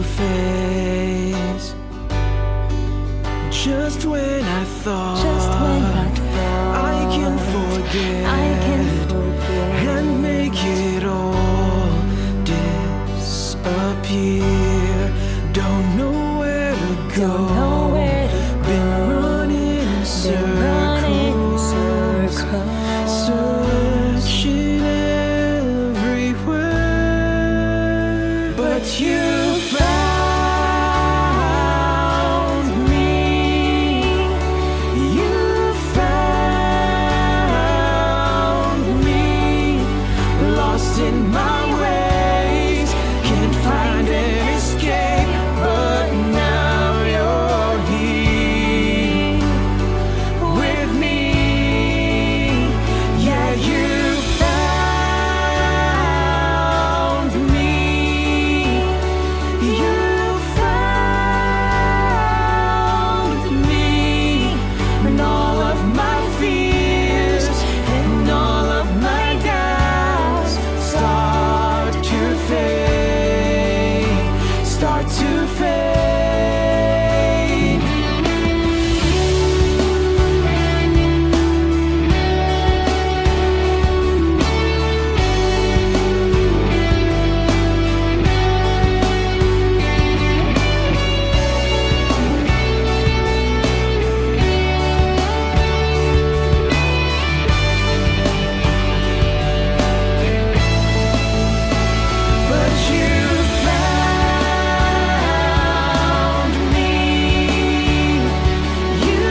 face. Just when I thought I can forget and make it all disappear. Don't know where to go. Been running in circles, searching everywhere, but you found me. You found me, lost in my ways, can't find an escape, but now you're here with me. Yeah, you found me. You found me, and all of my fears and all of my doubts start to fade, start to fade. But you found me. You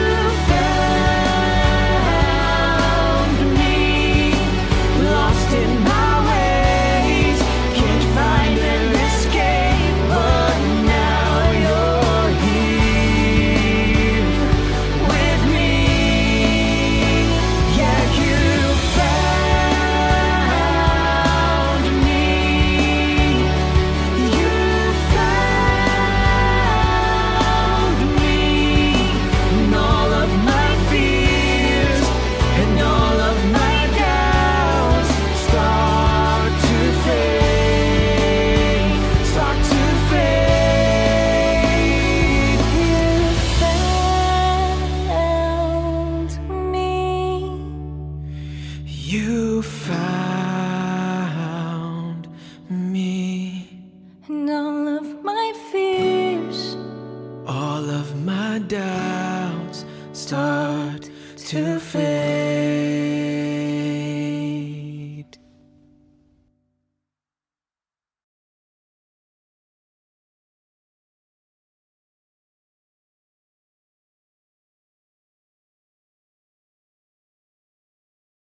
found me, lost in my ways, can't find an escape, but now you're here with me. Yeah, you found me. You found me, and all of my fears and all of my doubts start to fade, start to fade. You found me. You found me, and all of my fears, all of my doubts start to fade.